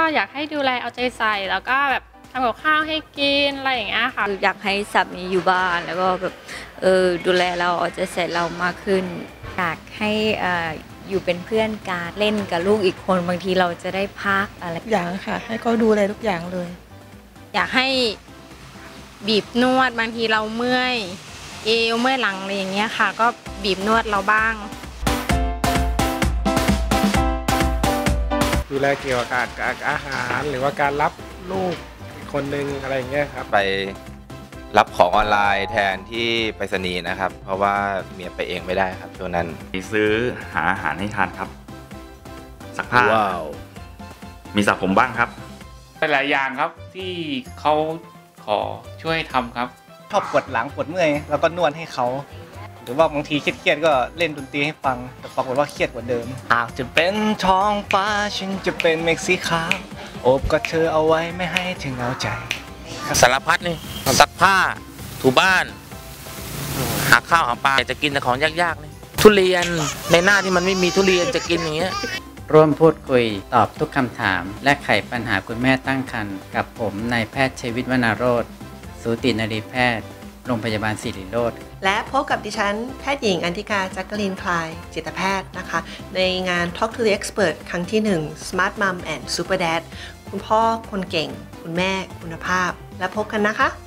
อยากให้ดูแลเอาใจใส่แล้วก็แบบทำกับข้าวให้กินอะไรอย่างเงี้ยค่ะอยากให้สามีอยู่บ้านแล้วก็แบบดูแลเราเอาใจใส่เรามากขึ้นอยากให้อยู่เป็นเพื่อนกันเล่นกับลูกอีกคนบางทีเราจะได้พักอะไรอย่างค่ะให้เขาดูแลทุกอย่างเลยอยากให้บีบนวดบางทีเราเมื่อยเอวเมื่อยหลังอะไรอย่างเงี้ยค่ะก็บีบนวดเราบ้างดูแลเกี่ยวกับการอาหารหรือว่าการรับลูกคนหนึ่งอะไรอย่างเงี้ยครับไปรับของออนไลน์แทนที่ไปรษณีย์นะครับเพราะว่าเมียไปเองไม่ได้ครับช่วงนั้นซื้อหาอาหารให้ทานครับซักผ้ามีสระผมบ้างครับหลายอย่างครับที่เขาขอช่วยทำครับชอบปวดหลังปวดเมื่อยแล้วก็นวดให้เขาหรือว่าบางทีเครียดก็เล่นดนตรีให้ฟังแต่ปรากฏว่าเครียดกว่าเดิมหากจะเป็นท้องฟ้าฉันจะเป็นเมฆสีขาวโอบกอดเธอเอาไว้ไม่ให้เธอเหงาใจสารพัดนี่ซักผ้าถูบ้านหาข้าวหาปลาจะกินแต่ของยากๆเลยทุเรียนในหน้าที่มันไม่มีทุเรียนจะกินอย่างเงี้ยร่วมพูดคุยตอบทุกคำถามและไขปัญหาคุณแม่ตั้งครรภ์กับผมนายแพทย์ชัยวิทย์ วนาโรจน์สูตินรีแพทย์โรงพยาบาลศิริโรจน์และพบกับดิฉันแพทย์หญิงอันธิกา จักรินคลายจิตแพทย์นะคะในงาน Talk to the Expert ครั้งที่1 Smart Mom and Super Dad คุณพ่อคนเก่งคุณแม่คุณภาพและพบกันนะคะ